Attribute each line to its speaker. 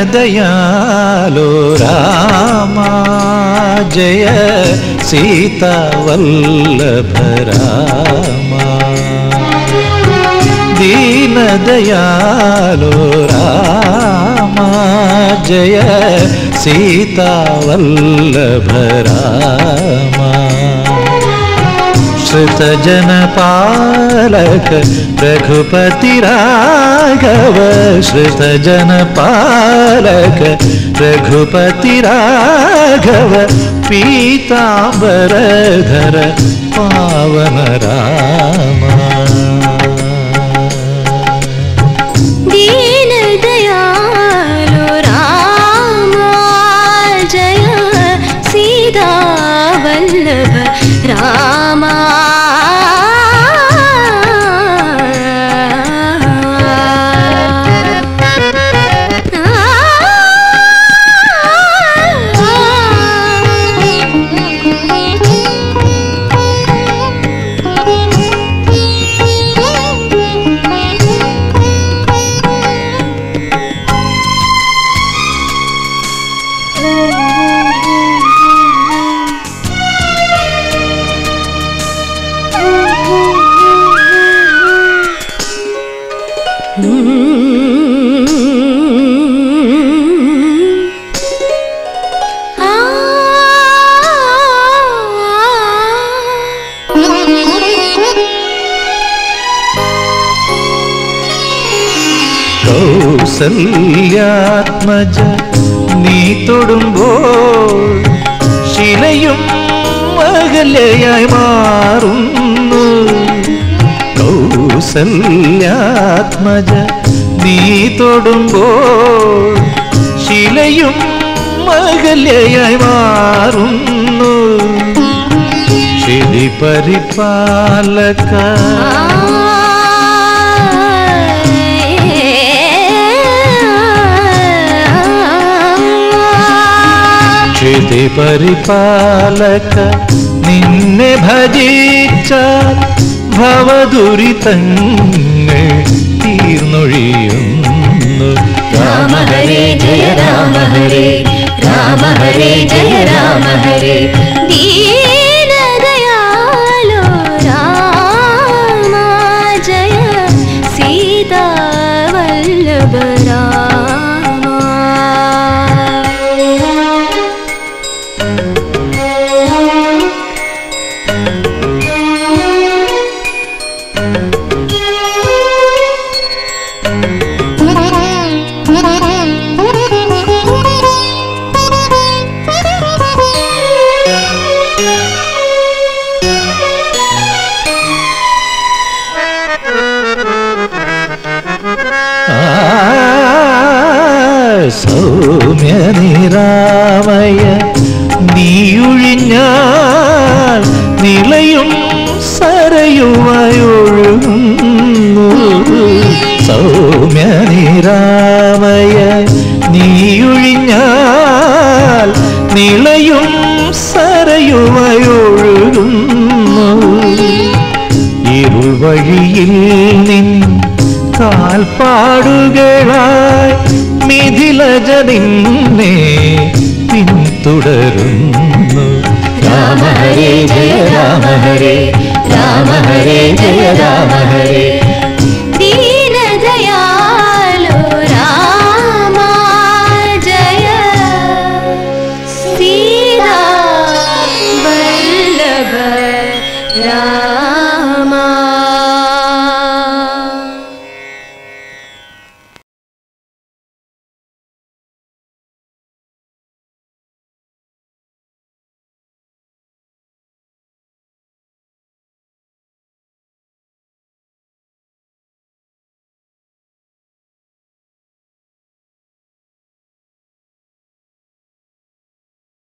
Speaker 1: दयालो रामा जय सीता वल्लभ रामा दीन दयालो रामा जय सीता वल्लभ रामा श्रुत जन पालक रघुपति राघव श्रुत जन पालक रघुपति राघव पीतांबरधर पावन रामा
Speaker 2: दीन दयालो रामा जय सीता वल्लभ रामा
Speaker 1: കൗസല്യാത്മജ നീ തൊടുമ്പോൾ ശിലയും അകലയായി മാറുന്നു കൗസല്യാത്മജ നീ തൊടുമ്പോൾ ശിലയും അകലയായി മാറുന്നു ശിലി പരിപാലക क्षिति परिपालक निन्ने भजिച്ചാൽ ഭവദുരിതങ്ങൾ തീർന്നൊഴിയുന്നു
Speaker 2: രാമ ഹരേ ജയ രാമ ഹരേ രാമ ഹരേ ജയ രാമ ഹരേ ദീന ദയാലോ രാമ ജയ സീതാ വല്ലഭ
Speaker 1: സൗമ്യ നിരാമയ നീയൊഴിഞ്ഞാൽ നിളയും സരയുവായൊഴുകുന്നു സൗമ്യ നിരാമയ നീയൊഴിഞ്ഞാൽ നിളയും സരയുവായൊഴുകുന്നു ഇരുൾ വഴിയിൽ നിൻ കാൽപ്പാടുകളായി മിഥിലജ നിന്നെ പിന്തുടരുന്നു
Speaker 2: രാമ ഹരേ ജയ രാമ ഹരേ രാമ ഹരേ ജയ രാമ ഹരേ